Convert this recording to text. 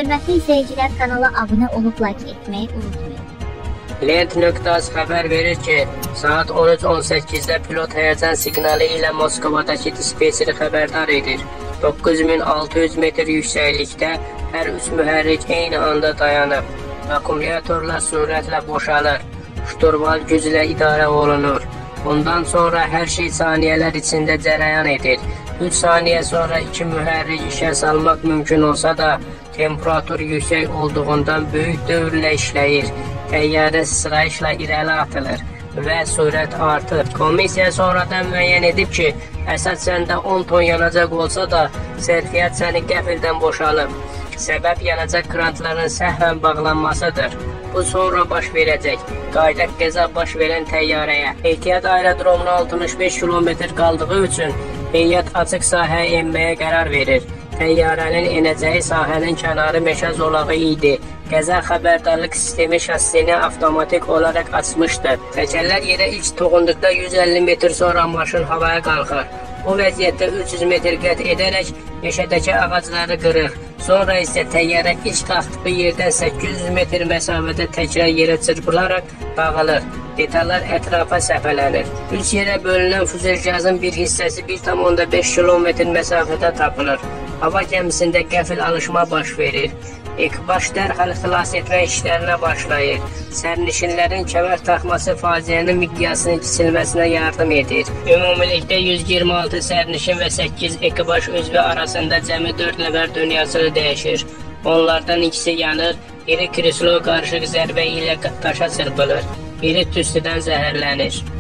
Hörmətli izləyicilər, kanala abunə olub like etməyi unutmayın. Lent.az xəbər verir ki, saat 13:18-də pilot həyəcan siqnalı ilə Moskvadakı dispetçeri xəbərdar edir. 9600 metr yüksəklikdə hər üç mühərrik eyni anda dayanıb. Akkumulyatorlar sürətlə boşalır. Şturval güclə idarə olunur. Bundan sonra hər şey saniyələr içində cərəyan edir. 3 saniyə sonra iki mühərrik işə salmaq mümkün olsa da, temperatur yüksək olduğundan böyük dövrlə işləyir. Təyyarə sırayışla irəli atılır və sürət artır. Komissiya sonradan müəyyən edib ki, əsas səndə 10 ton yanacaq olsa da, sərfiyyat səni qəfildən boşalıb. Səbəb yanacaq krantların səhvən bağlanmasıdır. Bu sonra baş verəcək. Qayda qəza baş verən təyyarəyə. Ehtiyat aerodromuna 65 kilometr qaldığı üçün heyət açıq sahəyə enməyə qərar verir. Təyyarənin enəcəyi sahənin kənarı meşə zolağı idi. Qəza xəbərdarlıq sistemi şassini avtomatik olaraq açmışdı. Təkərlər yerə ilk toxunduqda 150 metr sonra maşın havaya qalxır. Bu vəziyyətdə 300 metr qət edərək meşədəki ağacları qırır. Sonra isə təyyarə ilk qalxdığı yerdən 800 metr məsafədə təkrar yerə çırpılaraq dağılır. Detallar ətrafa səpələnir. 3 yerə bölünən füzerjazın bir hissəsi 1,5 kilometr məsafədə tapılır. Hava gəmisində qəfil alışma baş verir. Ekipaj dərhal xilas etmə işlərinə başlayır. Sərnişinlərin kəmər taxması faciənin miqyasının kiçilməsinə yardım edir. Ümumilikdə 126 sərnişin və 8 ekipaj üzvü arasında cəmi 4 nəfər dünyasını dəyişir. Onlardan ikisi yanır, biri krislo qarışıq zərbə ilə daşa çırpılır, biri tüstüdən zəhərlənir.